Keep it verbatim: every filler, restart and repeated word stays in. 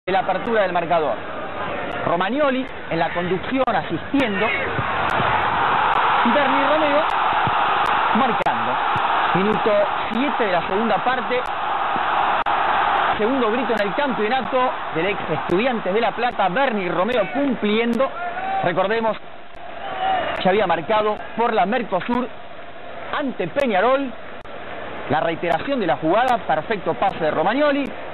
de la apertura del marcador. Romagnoli en la conducción asistiendo y Bernie Romeo marcando. Minuto siete de la segunda parte. Segundo grito en el campeonato del ex Estudiantes de La Plata, Bernie Romeo cumpliendo. Recordemos, ya había marcado por la Mercosur ante Peñarol. La reiteración de la jugada, perfecto pase de Romagnoli.